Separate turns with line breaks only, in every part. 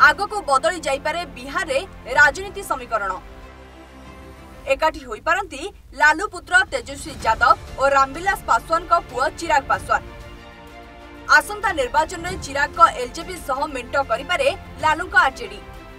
आग को बदली जाइपारे बिहार रे राजनीति समीकरण। एकाठी होई पारंती लालू पुत्र तेजस्वी यादव और रामविलास पासवान को पुआ चिराग पासवान। आसंता निर्वाचन में चिराग को एलजेपी सह मेंट करिपारे लालू को आरजेडी।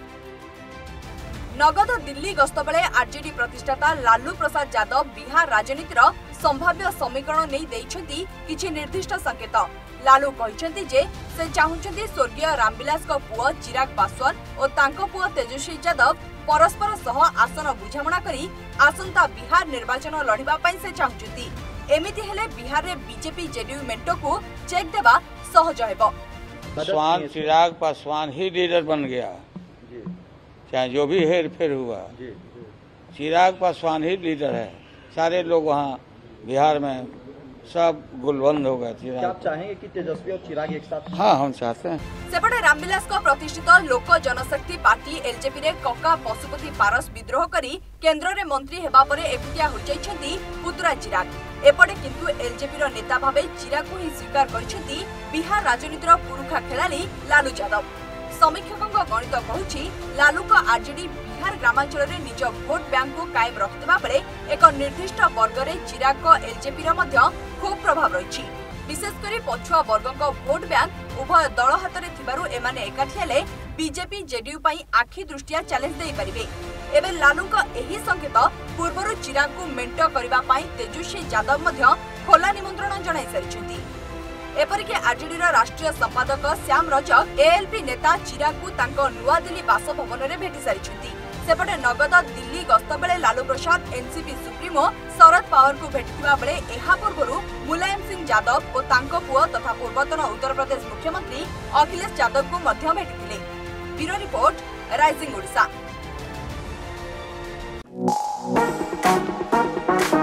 नगद दिल्ली गस्त बेले आरजेडी प्रतिष्ठाता लालू प्रसाद यादव बिहार राजनीतिर संभाव्य समीकरण नहीं देइछंती किछि निर्दिष्ट संकेत। लालू कहिसंती जे से चाहुचंती स्वर्गीय रामविलास को पुआ चिराग पासवान और तांको पुआ तेजस्वी यादव परस्पर सह आसन बुझामणा करी आसंता बिहार निर्वाचन लड़िबा पई से चाहुचंती। एमिति हेले बिहार रे बीजेपी जेडीयू मेंटो को चेक देबा सहज हेबो।
पासवान चिराग पासवान ही लीडर बन गया, चाहे जो भी हेर फेर हुआ, चिराग पासवान ही लीडर है। सारे लोग वहाँ बिहार में सब गुलबंद हो गए।
क्या आप चाहेंगे कि तेजस्वी और चिराग एक साथ?
हाँ, हम चाहते हैं।
सेपटे रामविलास को प्रतिष्ठित लोक जनशक्ति पार्टी एलजेपी रे कका पशुपति पारस विद्रोह करी केंद्र रे मंत्री हेबा परे एकुटिया हो जाइछंती पुतुरा चिराग। एपटे किंतु एलजेपी रो नेता भाबे चिराग को ही स्वीकार करिछंती बिहार राजनीतिर पुरुखा खेलाड़ी लालू यादव। समीक्षक गणित कहूछि लालू को आरजेडी बिहार ग्रामांचल रे निज भोट बैंक को कायम रखिबा बेले एक निर्दिष्ट वर्ग रे चिराग को एलजेपी रो मध्य खूब प्रभाव रही। विशेषकर पछुआ वर्ग को भोट बैंक उभय दल हाथ में थिबारु एमाने एकाठी हेले बीजेपी जेडीयू पई आखि दृष्टिया चैलेंज देई परिबे। एबे लालू को एही संकेत पूर्वरु चिराग को मेंट करिबा पई तेजस्वी यादव मध्य खोला निमंत्रण जणाई सारिछंती। एपरिके आरजेडी राष्ट्रीय संपादक श्याम रजक एएलपी नेता चिराग को तांको नुआ दिल्ली बासभवन में भेटी सारिछंती। सेपटे नगद दिल्ली गस्त बेले लालू प्रसाद एनसीपी सुप्रीमो शरद पवार को भेटिथिबा बेले एहा पूर्वरु मुलायम सिंह यादव और तांको पुओ तथा पूर्वतन उत्तर प्रदेश मुख्यमंत्री अखिलेश यादव को मध्य भेटिथिले। Bureau report, rising Odisha.